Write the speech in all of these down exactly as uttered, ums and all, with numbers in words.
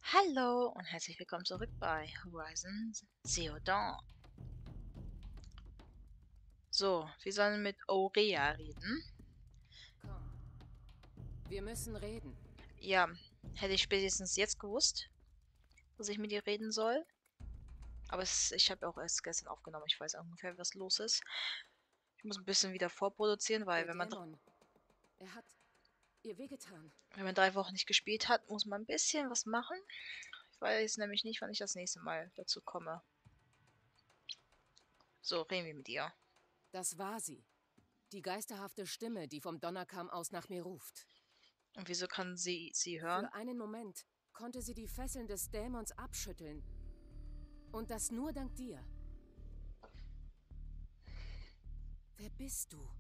Hallo und herzlich willkommen zurück bei Horizon Zero Dawn. So, wir sollen mit Aurea reden. Komm, wir müssen reden. Ja, hätte ich spätestens jetzt gewusst, dass ich mit ihr reden soll. Aber es, ich habe auch erst gestern aufgenommen. Ich weiß ungefähr, was los ist. Ich muss ein bisschen wieder vorproduzieren, weil Der wenn man, Dämon, er hat ihr wehgetan. wenn man drei Wochen nicht gespielt hat, muss man ein bisschen was machen. Ich weiß nämlich nicht, wann ich das nächste Mal dazu komme. So, reden wir mit ihr. Das war sie. Die geisterhafte Stimme, die vom Donnerkamm aus nach mir ruft. Und wieso kann sie sie hören? Für einen Moment konnte sie die Fesseln des Dämons abschütteln. Und das nur dank dir. Wer bist du?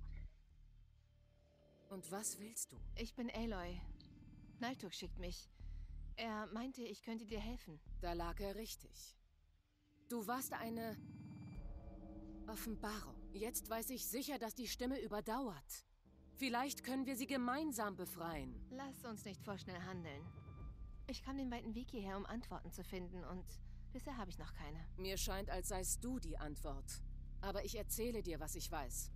Und was willst du? Ich bin Aloy. Naltuk schickt mich. Er meinte, ich könnte dir helfen. Da lag er richtig. Du warst eine Offenbarung. Jetzt weiß ich sicher, dass die Stimme überdauert. Vielleicht können wir sie gemeinsam befreien. Lass uns nicht vorschnell handeln. Ich kam den weiten Weg hierher, um Antworten zu finden, und bisher habe ich noch keine. Mir scheint, als seist du die Antwort. Aber ich erzähle dir, was ich weiß.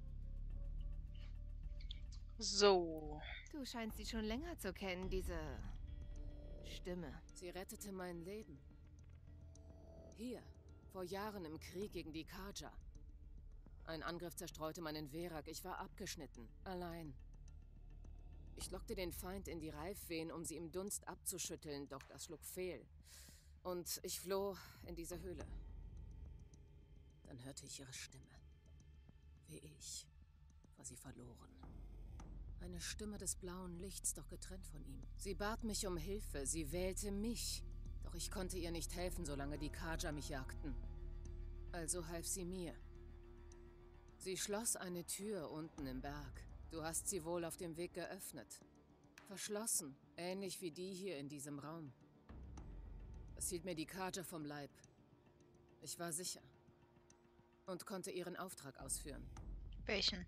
So. Du scheinst sie schon länger zu kennen, diese Stimme. Sie rettete mein Leben. Hier, vor Jahren im Krieg gegen die Karja. Ein Angriff zerstreute meinen Verak. Ich war abgeschnitten, allein. Ich lockte den Feind in die Reifwehen, um sie im Dunst abzuschütteln, doch das schlug fehl. Und ich floh in diese Höhle. Dann hörte ich ihre Stimme. Wie ich war sie verloren. Eine Stimme des blauen Lichts, doch getrennt von ihm. Sie bat mich um Hilfe, sie wählte mich. Doch ich konnte ihr nicht helfen, solange die Karja mich jagten. Also half sie mir. Sie schloss eine Tür unten im Berg. Du hast sie wohl auf dem Weg geöffnet. Verschlossen, ähnlich wie die hier in diesem Raum. Es hielt mir die Karja vom Leib. Ich war sicher. Und konnte ihren Auftrag ausführen. Welchen?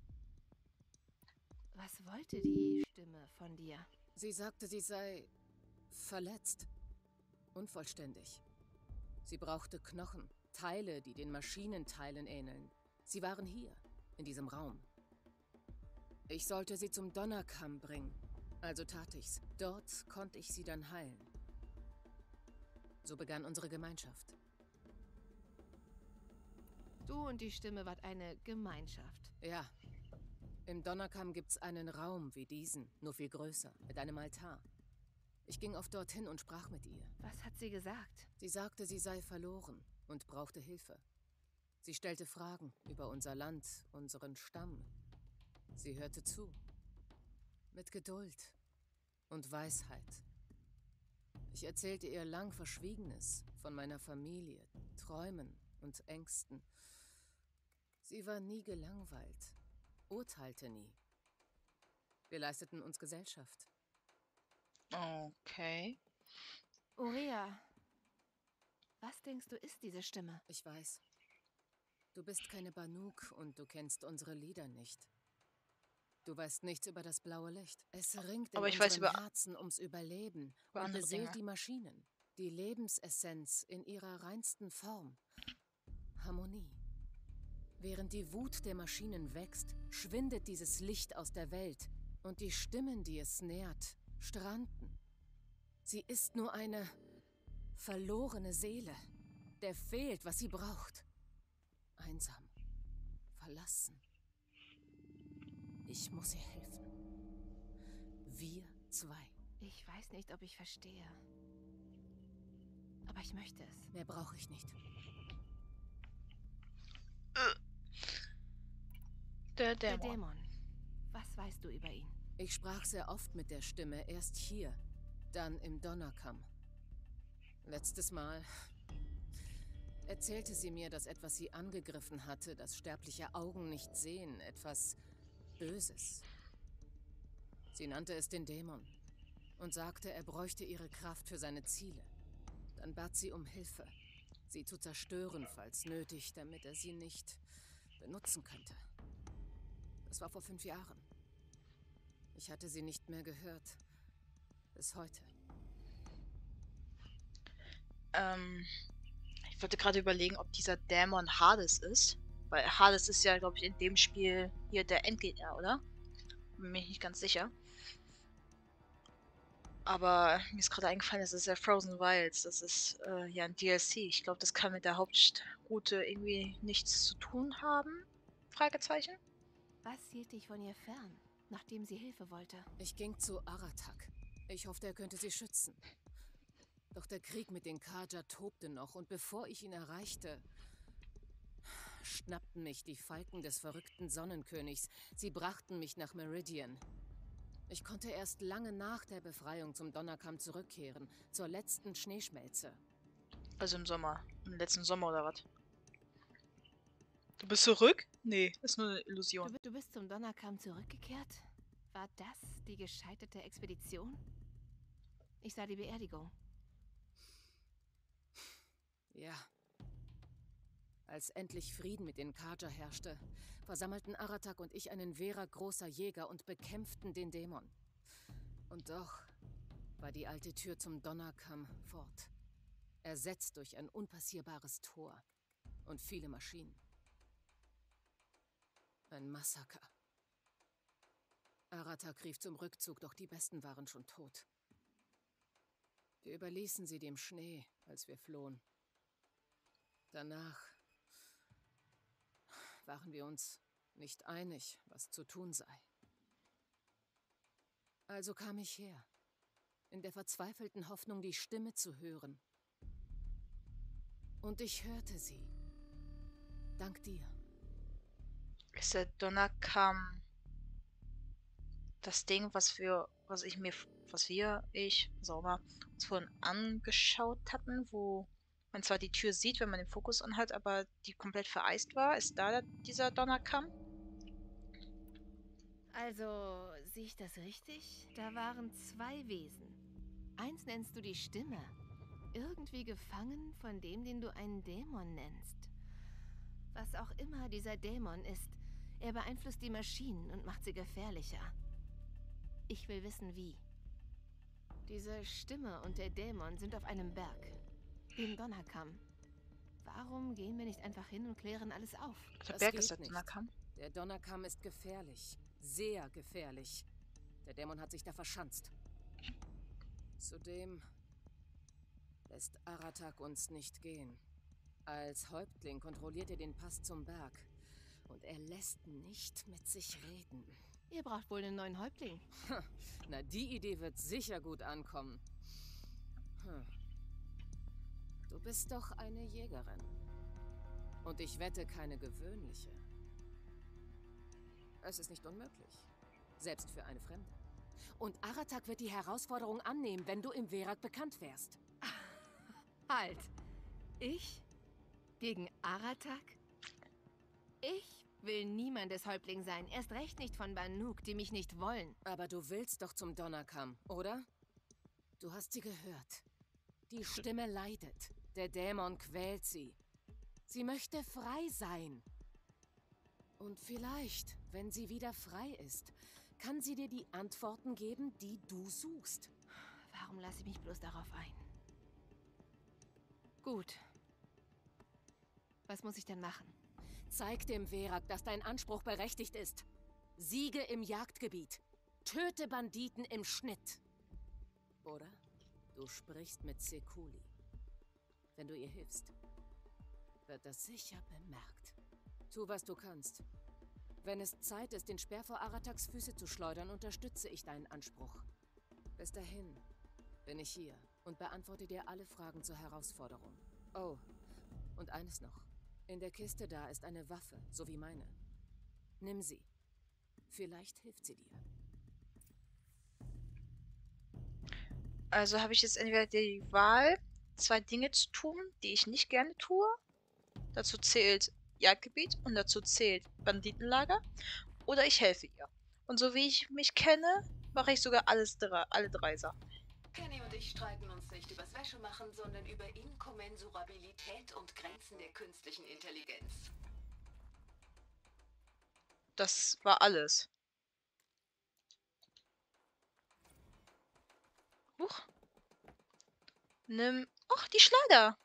Was wollte die Stimme von dir? Sie sagte, sie sei verletzt. Unvollständig. Sie brauchte Knochen, Teile, die den Maschinenteilen ähneln. Sie waren hier, in diesem Raum. Ich sollte sie zum Donnerkamm bringen. Also tat ich's. Dort konnte ich sie dann heilen. So begann unsere Gemeinschaft. Du und die Stimme wart eine Gemeinschaft. Ja. Im Donnerkamm gibt's einen Raum wie diesen, nur viel größer, mit einem Altar. Ich ging oft dorthin und sprach mit ihr. Was hat sie gesagt? Sie sagte, sie sei verloren und brauchte Hilfe. Sie stellte Fragen über unser Land, unseren Stamm. Sie hörte zu. Mit Geduld und Weisheit. Ich erzählte ihr lang Verschwiegenes von meiner Familie, Träumen und Ängsten. Sie war nie gelangweilt, urteilte nie. Wir leisteten uns Gesellschaft. Okay. Aurea, was denkst du, ist diese Stimme? Ich weiß. Du bist keine Banuk und du kennst unsere Lieder nicht. Du weißt nichts über das blaue Licht. Es ringt in Aber ich weiß unseren über, Herzen ums Überleben über und andere beseelt Dinge. die Maschinen. Die Lebensessenz in ihrer reinsten Form. Harmonie. Während die Wut der Maschinen wächst, schwindet dieses Licht aus der Welt und die Stimmen, die es nährt, stranden. Sie ist nur eine verlorene Seele, der fehlt, was sie braucht. Einsam, verlassen. Ich muss ihr helfen. Wir zwei. Ich weiß nicht, ob ich verstehe. Aber ich möchte es. Mehr brauche ich nicht. Der Der Dämon. Dämon. Was weißt du über ihn? Ich sprach sehr oft mit der Stimme, erst hier, dann im Donnerkamm. Letztes Mal erzählte sie mir, dass etwas sie angegriffen hatte, das sterbliche Augen nicht sehen, etwas Böses. Sie nannte es den Dämon und sagte, er bräuchte ihre Kraft für seine Ziele. Dann bat sie um Hilfe, sie zu zerstören, falls nötig, damit er sie nicht benutzen könnte. Das war vor fünf Jahren. Ich hatte sie nicht mehr gehört. Bis heute. Ähm, ich wollte gerade überlegen, ob dieser Dämon Hades ist. Weil Hades ist ja, glaube ich, in dem Spiel hier der Endgegner, oder? Bin mir nicht ganz sicher. Aber mir ist gerade eingefallen, das ist ja Frozen Wilds. Das ist äh, ja ein D L C. Ich glaube, das kann mit der Hauptroute irgendwie nichts zu tun haben. Fragezeichen. Was hielt dich von ihr fern, nachdem sie Hilfe wollte? Ich ging zu Aratak. Ich hoffte, er könnte sie schützen. Doch der Krieg mit den Karja tobte noch und bevor ich ihn erreichte, schnappten mich die Falken des verrückten Sonnenkönigs. Sie brachten mich nach Meridian. Ich konnte erst lange nach der Befreiung zum Donnerkamm zurückkehren, zur letzten Schneeschmelze. Also im Sommer. Im letzten Sommer oder was? Du bist zurück? Nee, ist nur eine Illusion. Du, du bist zum Donnerkamm zurückgekehrt? War das die gescheiterte Expedition? Ich sah die Beerdigung. Ja. Als endlich Frieden mit den Karja herrschte, versammelten Aratak und ich einen Vera großer Jäger und bekämpften den Dämon. Und doch war die alte Tür zum Donnerkamm fort. Ersetzt durch ein unpassierbares Tor und viele Maschinen. Ein Massaker. Aratak rief zum Rückzug, doch die Besten waren schon tot. Wir überließen sie dem Schnee, als wir flohen. Danach waren wir uns nicht einig, was zu tun sei. Also kam ich her, in der verzweifelten Hoffnung, die Stimme zu hören. Und ich hörte sie. Dank dir. Ist der Donnerkamm das Ding, was wir, was ich mir, was wir, ich, sauber, uns vorhin angeschaut hatten, wo man zwar die Tür sieht, wenn man den Fokus anhat, aber die komplett vereist war? Ist da dieser Donnerkamm? Also, sehe ich das richtig? Da waren zwei Wesen. Eins nennst du die Stimme. Irgendwie gefangen von dem, den du einen Dämon nennst. Was auch immer dieser Dämon ist, er beeinflusst die Maschinen und macht sie gefährlicher. Ich will wissen, wie. Diese Stimme und der Dämon sind auf einem Berg, dem Donnerkamm. Warum gehen wir nicht einfach hin und klären alles auf? Der Das Berg geht ist der nicht. Donnerkamm. Der Donnerkamm ist gefährlich. Sehr gefährlich. Der Dämon hat sich da verschanzt. Zudem lässt Aratak uns nicht gehen. Als Häuptling kontrolliert er den Pass zum Berg. Und er lässt nicht mit sich reden. Ihr braucht wohl einen neuen Häuptling. Na, die Idee wird sicher gut ankommen. Hm. Du bist doch eine Jägerin. Und ich wette, keine gewöhnliche. Es ist nicht unmöglich. Selbst für eine Fremde. Und Aratak wird die Herausforderung annehmen, wenn du im Verak bekannt wärst. Halt! Ich? Gegen Aratak? Ich will niemandes Häuptling sein. Erst recht nicht von Banuk, die mich nicht wollen. Aber du willst doch zum Donnerkamm, oder? Du hast sie gehört. Die Stimme leidet. Der Dämon quält sie. Sie möchte frei sein. Und vielleicht, wenn sie wieder frei ist, kann sie dir die Antworten geben, die du suchst. Warum lasse ich mich bloß darauf ein? Gut. Was muss ich denn machen? Zeig dem Verak, dass dein Anspruch berechtigt ist. Siege im Jagdgebiet. Töte Banditen im Schnitt. Oder du sprichst mit Sekuli. Wenn du ihr hilfst, wird das sicher bemerkt. Tu, was du kannst. Wenn es Zeit ist, den Speer vor Arataks Füße zu schleudern, unterstütze ich deinen Anspruch. Bis dahin bin ich hier und beantworte dir alle Fragen zur Herausforderung. Oh, und eines noch. In der Kiste da ist eine Waffe, so wie meine. Nimm sie. Vielleicht hilft sie dir. Also habe ich jetzt entweder die Wahl, zwei Dinge zu tun, die ich nicht gerne tue. Dazu zählt Jagdgebiet und dazu zählt Banditenlager. Oder ich helfe ihr. Und so wie ich mich kenne, mache ich sogar alles drei, alle drei Sachen. Kenny und ich streiten uns nicht übers Wäschemachen, sondern über Inkommensurabilität und Grenzen der künstlichen Intelligenz. Das war alles. Huch. Nimm Ach, die Schleuder.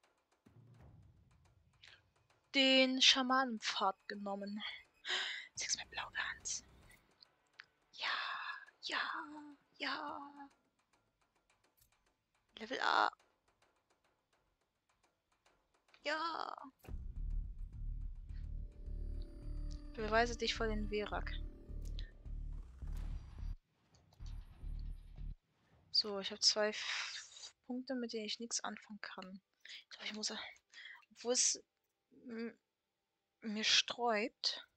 Den Schamanenpfad genommen. Sechsmal Blaugans. Ja, ja, ja. Level A. Ja. Beweise dich vor den Verak. So, ich habe zwei F Punkte, mit denen ich nichts anfangen kann. Ich glaube, ich muss... Obwohl es mir sträubt,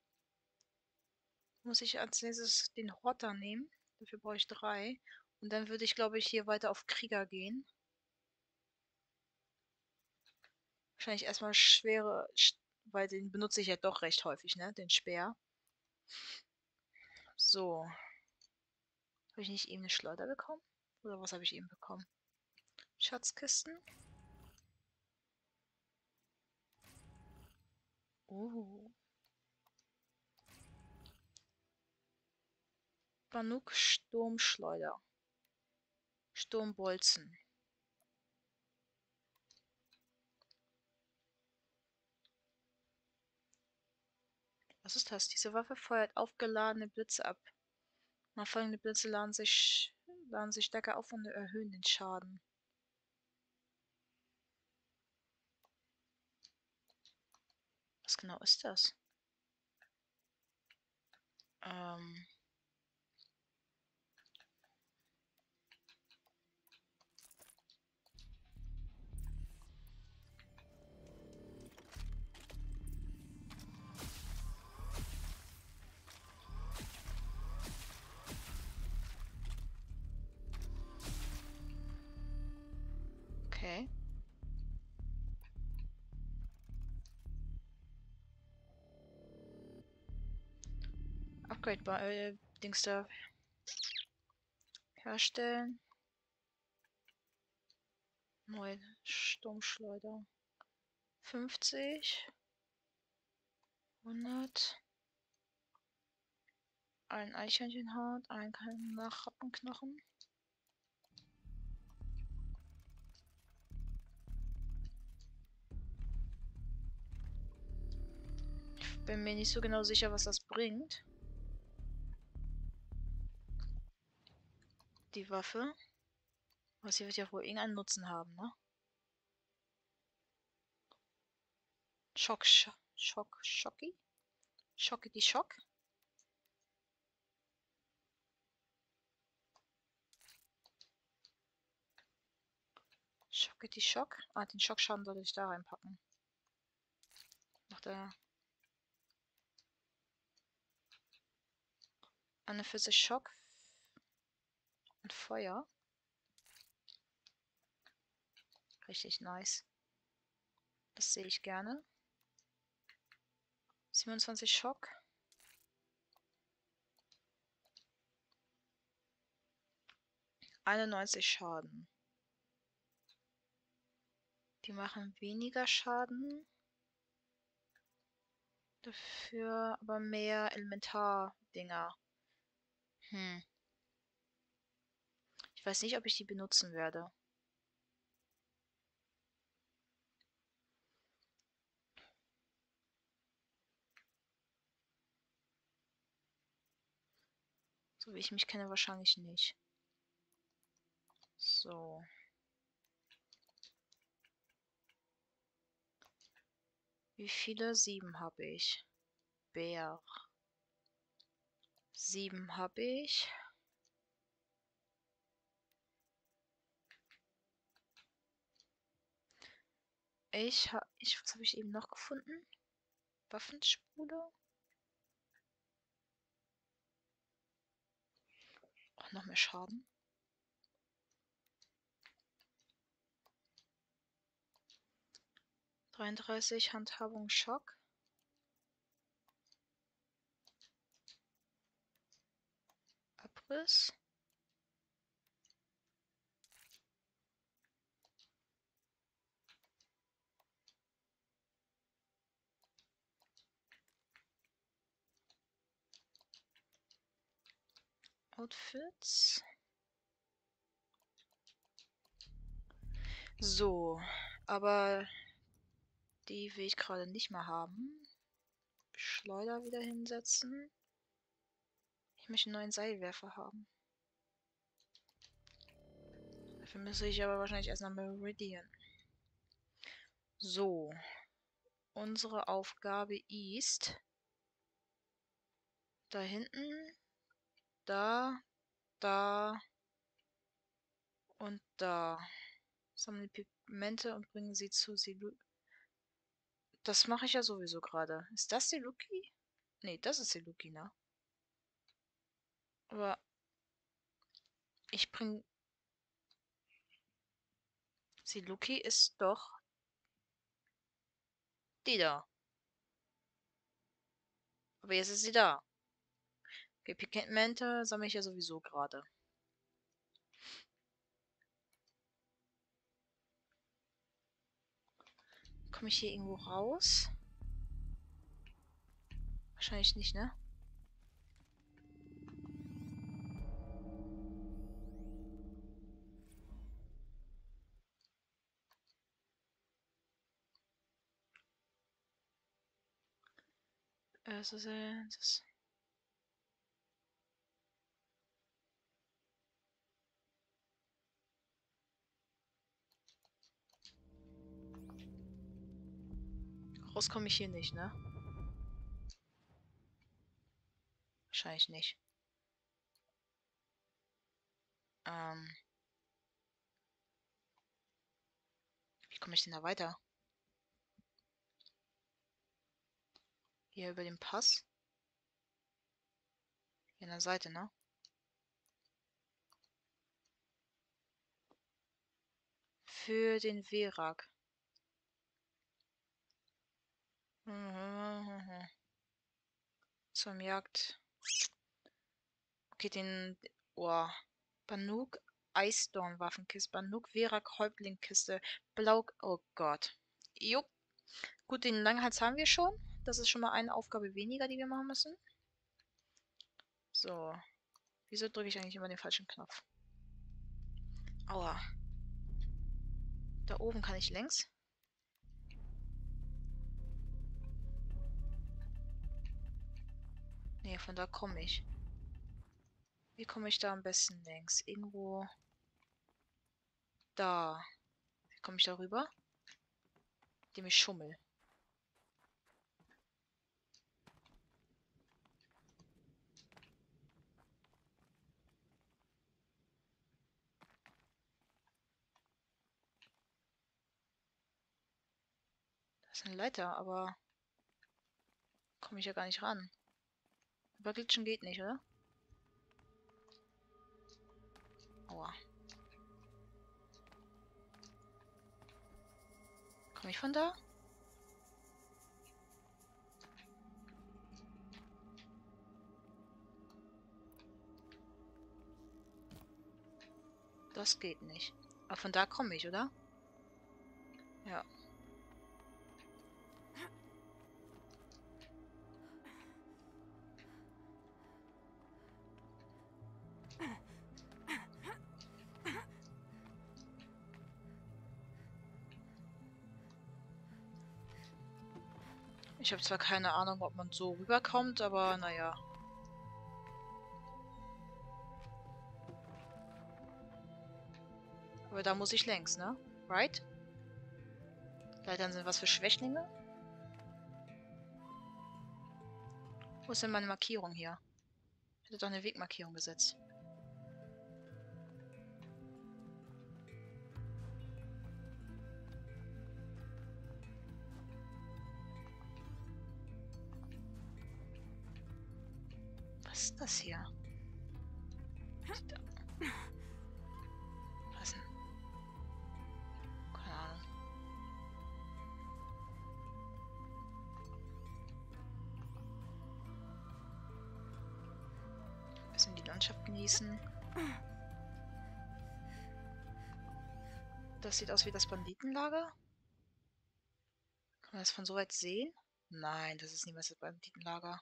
muss ich als nächstes den Horter nehmen. Dafür brauche ich drei. Und dann würde ich, glaube ich, hier weiter auf Krieger gehen. Wahrscheinlich erstmal schwere, weil den benutze ich ja doch recht häufig, ne? Den Speer. So. Habe ich nicht eben eine Schleuder bekommen? Oder was habe ich eben bekommen? Schatzkisten. Oh. Banuk Sturmschleuder. Sturmbolzen. Was ist das? Diese Waffe feuert aufgeladene Blitze ab. Nachfolgende Blitze laden sich, laden sich stärker auf und erhöhen den Schaden. Was genau ist das? Ähm... Okay. Upgrade bei äh, Dings da herstellen. Neue Sturmschleuder. fünfzig. hundert. Ein Eichhörnchenhaut. Ein Rappenknochen. Ich bin mir nicht so genau sicher, was das bringt. Die Waffe. Aber sie wird ja wohl irgendeinen Nutzen haben, ne? Schock, Schock, Schock, Schocki? Schocki die Schock? Schocki die Schock? Ah, den Schockschaden soll ich da reinpacken. Macht er einundvierzig Schock und Feuer. Richtig nice. Das sehe ich gerne. siebenundzwanzig Schock. einundneunzig Schaden. Die machen weniger Schaden. Dafür aber mehr Elementar-Dinger. Hm. Ich weiß nicht, ob ich die benutzen werde. So wie ich mich kenne, wahrscheinlich nicht. So. Wie viele? Sieben habe ich. Bär. Sieben habe ich. Ich habe... Ich, was habe ich eben noch gefunden? Waffenspule? Oh, noch mehr Schaden. dreiunddreißig Handhabung Schock. Abriss. Outfits. So, aber die will ich gerade nicht mehr haben. Schleuder wieder hinsetzen. Ich möchte einen neuen Seilwerfer haben. Dafür müsste ich aber wahrscheinlich erst nach Meridian. So. Unsere Aufgabe ist da hinten, da, da und da. Sammeln Pigmente und bringen sie zu Silu. Das mache ich ja sowieso gerade. Ist das Siluki? Nee, das ist Siluki, ne? Aber ich bringe... Siluki ist doch die da. Aber jetzt ist sie da. Okay, Pigmente sammle ich ja sowieso gerade. Komme ich hier irgendwo raus? Wahrscheinlich nicht, ne? Es ist, äh, das raus komme ich hier nicht, ne? Wahrscheinlich nicht. Ähm. Wie komme ich denn da weiter? Hier über den Pass? Hier an der Seite, ne? Für den Verak. Zum Jagd. Okay, den. Oh. Banuk Eisdorn Waffenkiste. Banuk Verak Häuptlingkiste. Blau. Oh Gott. Jupp. Gut, den Langhals haben wir schon. Das ist schon mal eine Aufgabe weniger, die wir machen müssen. So. Wieso drücke ich eigentlich immer den falschen Knopf? Aua. Da oben kann ich längs. Nee, von da komme ich. Wie komme ich da am besten längs? Irgendwo da. Wie komme ich da rüber? Indem ich schummel. Das ist eine Leiter, aber komme ich ja gar nicht ran. Aber glitschen geht nicht, oder? Aua. Komme ich von da? Das geht nicht. Aber von da komme ich, oder? Ja. Ich habe zwar keine Ahnung, ob man so rüberkommt, aber naja. Aber da muss ich längs, ne? Right? Leitern sind was für Schwächlinge? Wo ist denn meine Markierung hier? Ich hätte doch eine Wegmarkierung gesetzt. Was ist das hier? Was denn? Keine Ahnung. Bisschen die Landschaft genießen. Das sieht aus wie das Banditenlager. Kann man das von so weit sehen? Nein, das ist niemals das Banditenlager.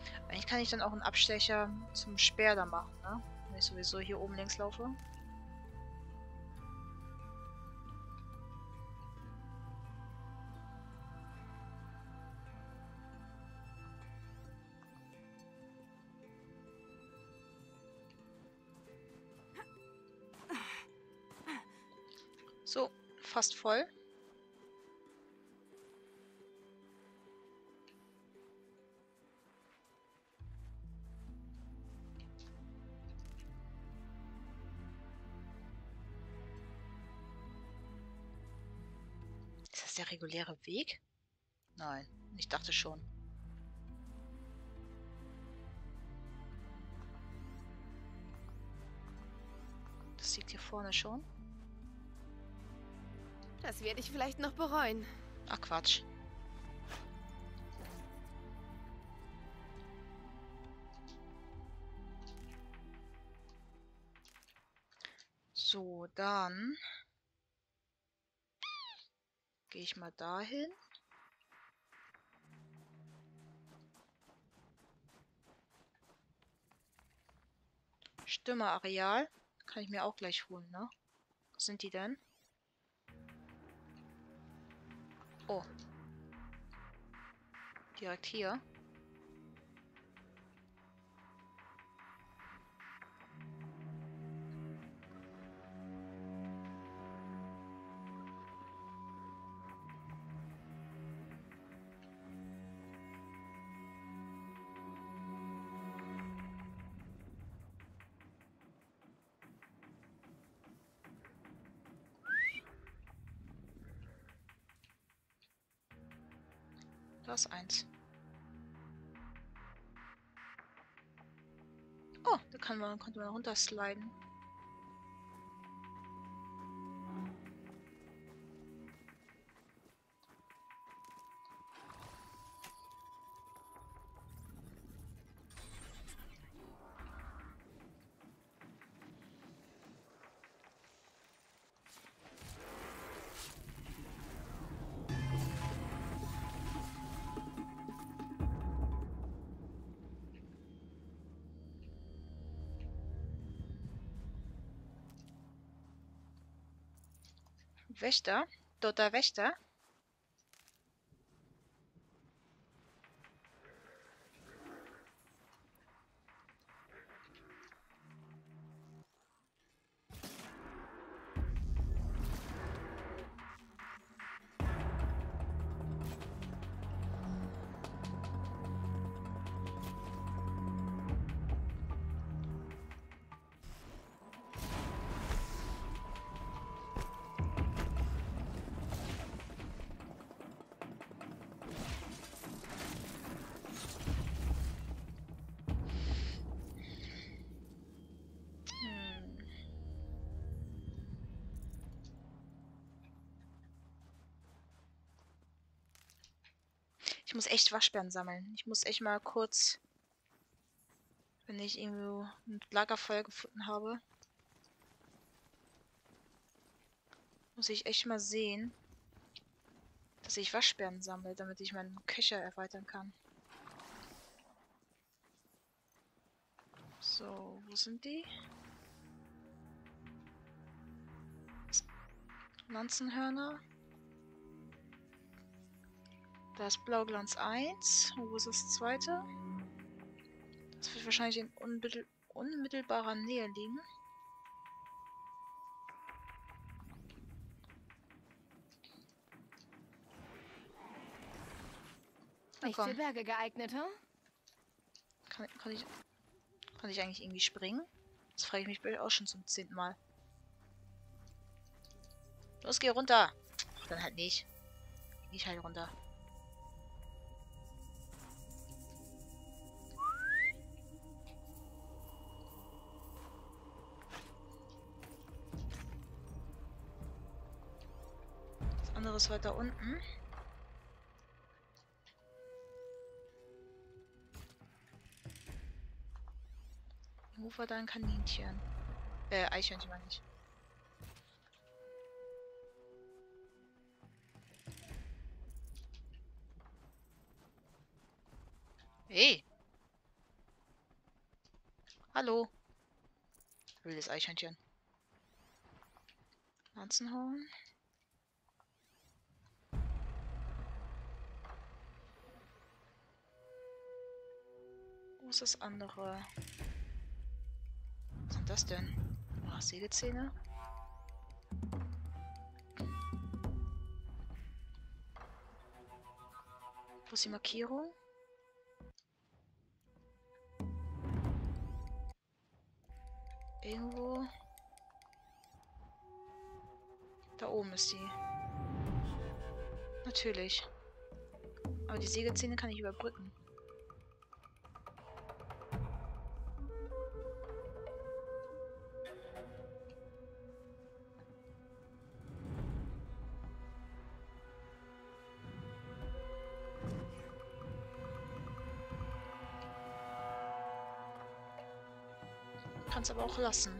Eigentlich kann ich dann auch einen Abstecher zum Speer da machen, ne? Wenn ich sowieso hier oben links laufe. So, fast voll. Ist das der reguläre Weg? Nein, ich dachte schon. Das liegt hier vorne schon. Das werde ich vielleicht noch bereuen. Ach Quatsch. So, dann gehe ich mal dahin. Stürmerareal. Kann ich mir auch gleich holen, ne? Was sind die denn? Oh. Direkt hier. Da ist eins. Oh, da kann man, konnte man runtersliden. Wächter? Dort der Wächter? Ich muss echt Waschbären sammeln. Ich muss echt mal kurz, wenn ich irgendwo ein Lagerfeuer gefunden habe, muss ich echt mal sehen, dass ich Waschbären sammle, damit ich meinen Köcher erweitern kann. So, wo sind die? Lanzenhörner. Da ist Blauglanz eins. Wo ist das zweite? Das wird wahrscheinlich in unmittel unmittelbarer Nähe liegen. Na, Nicht komm. für Berge geeignet, hm? Kann, kann, ich, kann ich eigentlich irgendwie springen? Das frage ich mich auch schon zum zehnten Mal. Los, geh runter! Ach, dann halt nicht. Geh ich halt runter. Das andere ist weiter unten. Wo war da ein Kaninchen? Äh, Eichhörnchen meine ich. Hey! Hallo. Wildes Eichhörnchen. Lanzenhorn. Wo ist das andere? Was sind das denn? Oh, Sägezähne. Wo ist die Markierung? Irgendwo. Da oben ist die. Natürlich. Aber die Sägezähne kann ich überbrücken. Kann's aber auch lassen.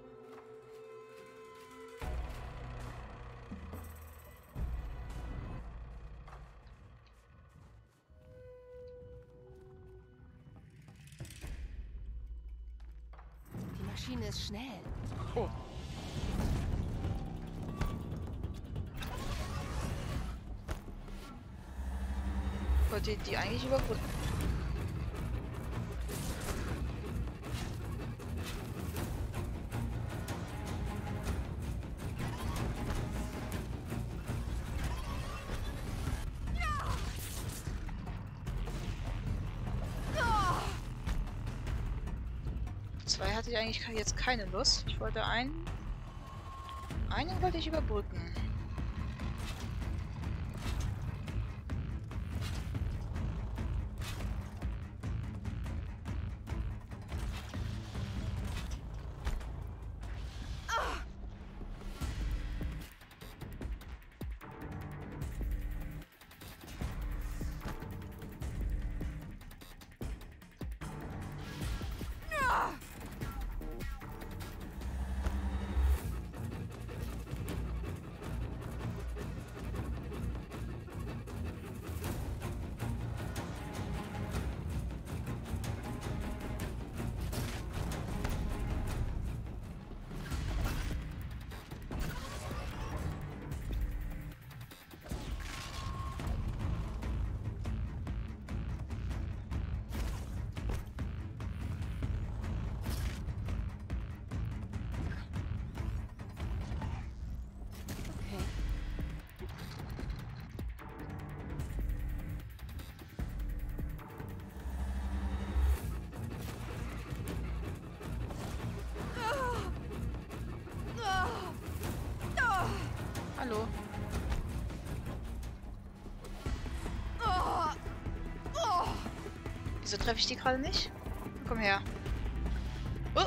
Die Maschine ist schnell. Oh. Wollte die eigentlich überbrücken? Zwei hatte ich eigentlich jetzt keine Lust. Ich wollte einen. Einen wollte ich überbrücken. Hallo. Wieso treffe ich die gerade nicht? Komm her. Oh.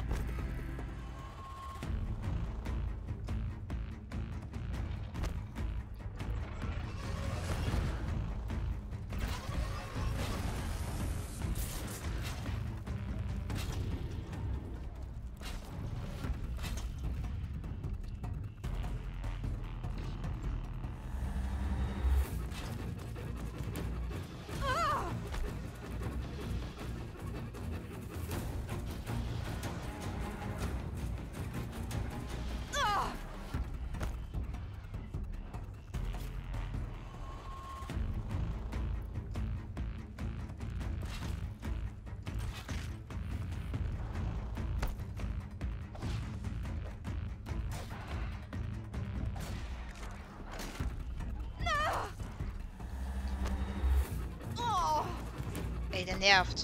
Ey, der nervt.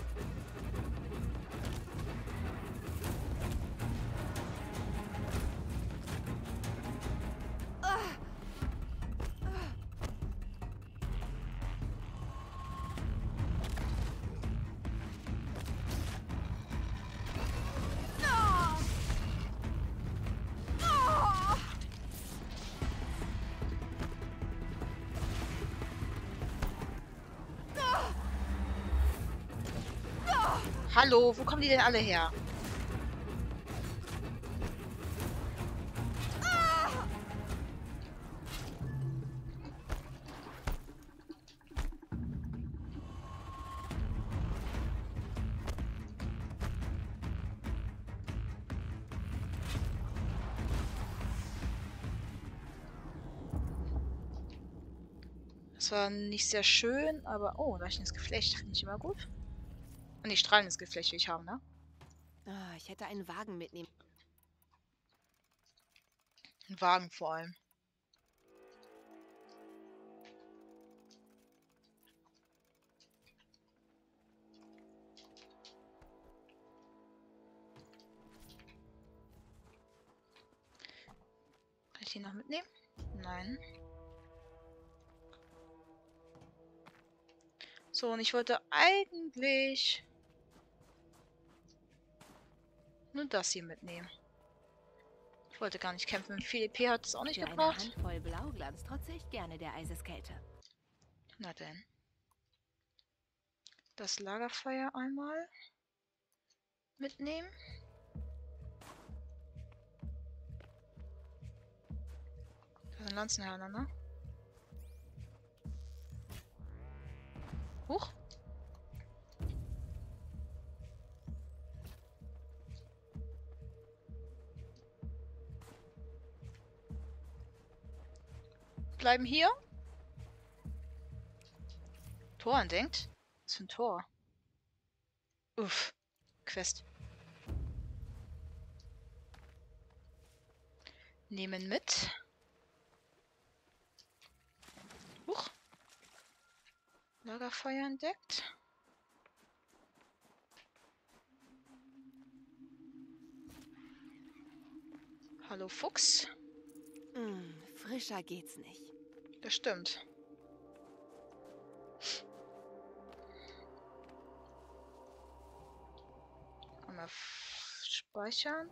Hallo, wo kommen die denn alle her? Zwar nicht sehr schön, aber... Oh, leuchtendes Geflecht. Finde ich immer gut. Und die strahlendes Geflecht will ich haben, ne? Ah, ich hätte einen Wagen mitnehmen. Ein Wagen vor allem. Kann ich die noch mitnehmen? Nein. So, und ich wollte eigentlich nur das hier mitnehmen. Ich wollte gar nicht kämpfen. Viel E P hat es auch nicht Für eine gebraucht. Handvoll Blauglanz trotze ich gerne der Eiseskälte. Na denn. Das Lagerfeuer einmal mitnehmen. Das sind Lanzenhörner, ne? Huch. Bleiben hier. Tor entdeckt. Was für ein Tor? Uff. Quest. Nehmen mit. Huch. Lagerfeuer entdeckt. Hallo Fuchs. Mm, frischer geht's nicht. Das stimmt. Einmal speichern.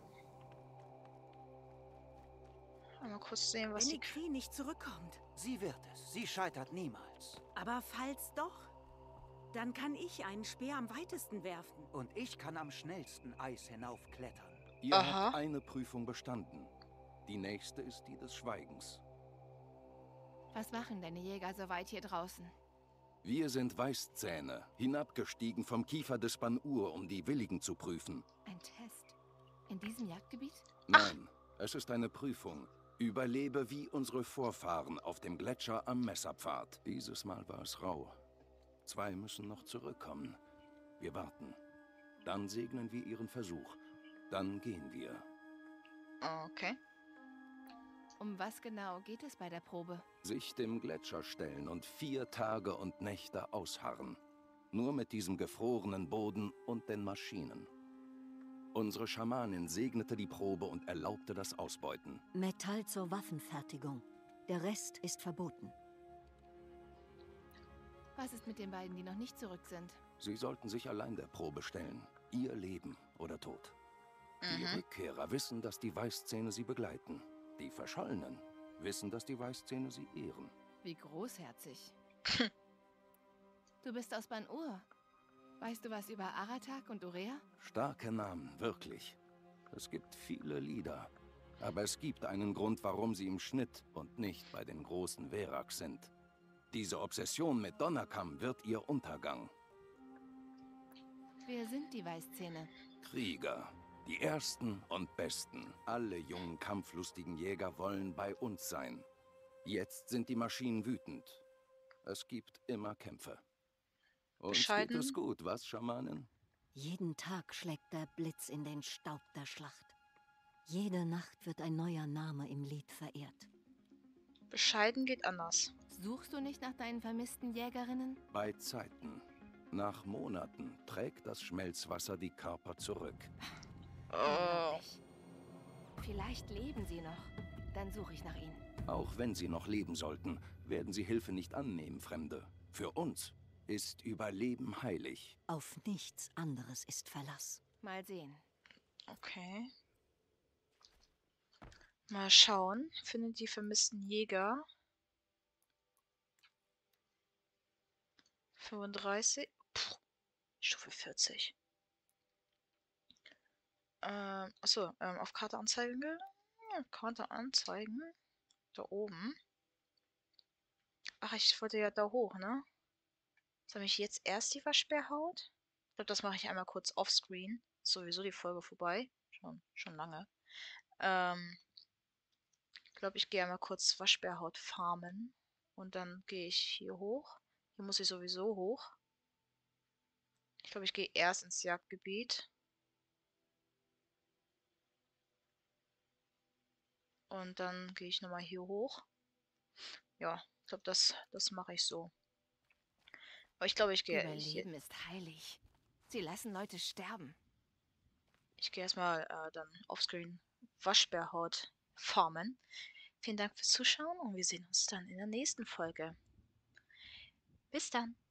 Einmal kurz sehen, was Wenn die... die Krie nicht zurückkommt. Sie wird es. Sie scheitert niemals. Aber falls doch, dann kann ich einen Speer am weitesten werfen. Und ich kann am schnellsten Eis hinaufklettern. Ihr Aha. habt eine Prüfung bestanden. Die nächste ist die des Schweigens. Was machen deine Jäger so weit hier draußen? Wir sind Weißzähne, hinabgestiegen vom Kiefer des Ban-Ur, um die Willigen zu prüfen. Ein Test? In diesem Jagdgebiet? Nein, es ist eine Prüfung. Überlebe wie unsere Vorfahren auf dem Gletscher am Messerpfad. Dieses Mal war es rau. Zwei müssen noch zurückkommen. Wir warten. Dann segnen wir ihren Versuch. Dann gehen wir. Okay. Um was genau geht es bei der Probe? Sich dem Gletscher stellen und vier Tage und Nächte ausharren. Nur mit diesem gefrorenen Boden und den Maschinen. Unsere Schamanin segnete die Probe und erlaubte das Ausbeuten. Metall zur Waffenfertigung. Der Rest ist verboten. Was ist mit den beiden, die noch nicht zurück sind? Sie sollten sich allein der Probe stellen. Ihr Leben oder Tod. Die Mhm. Rückkehrer wissen, dass die Weißzähne sie begleiten. Die Verschollenen wissen, dass die Weißzähne sie ehren. Wie großherzig. Du bist aus Ban-Ur. Weißt du was über Aratak und Urea? Starke Namen, wirklich. Es gibt viele Lieder. Aber es gibt einen Grund, warum sie im Schnitt und nicht bei den großen Veraks sind. Diese Obsession mit Donnerkamm wird ihr Untergang. Wer sind die Weißzähne? Krieger. Die Ersten und Besten. Alle jungen, kampflustigen Jäger wollen bei uns sein. Jetzt sind die Maschinen wütend. Es gibt immer Kämpfe. Uns geht Bescheiden. es gut, was, Schamanin? Jeden Tag schlägt der Blitz in den Staub der Schlacht. Jede Nacht wird ein neuer Name im Lied verehrt. Bescheiden geht anders. Suchst du nicht nach deinen vermissten Jägerinnen? Bei Zeiten. Nach Monaten trägt das Schmelzwasser die Körper zurück. Oh. Unglaublich. Vielleicht leben sie noch. Dann suche ich nach ihnen. Auch wenn sie noch leben sollten, werden sie Hilfe nicht annehmen, Fremde. Für uns ist Überleben heilig. Auf nichts anderes ist Verlass. Mal sehen. Okay. Mal schauen. Findet die vermissten Jäger. fünfunddreißig. Puh. Stufe vierzig. Ähm, achso, ähm, auf Karte anzeigen. Ja, Karte anzeigen. Da oben. Ach, ich wollte ja da hoch, ne? Soll ich jetzt erst die Waschbärhaut? Ich glaube, das mache ich einmal kurz offscreen. Ist sowieso die Folge vorbei. Schon, schon lange. Ähm, ich glaube, ich gehe einmal kurz Waschbärhaut farmen. Und dann gehe ich hier hoch. Hier muss ich sowieso hoch. Ich glaube, ich gehe erst ins Jagdgebiet. Und dann gehe ich nochmal hier hoch. Ja, ich glaube, das, das mache ich so. Aber ich glaube, ich gehe ich, Überleben ist heilig. Sie lassen Leute sterben. ich gehe erstmal äh, dann offscreen Waschbärhaut farmen. Vielen Dank fürs Zuschauen und wir sehen uns dann in der nächsten Folge. Bis dann.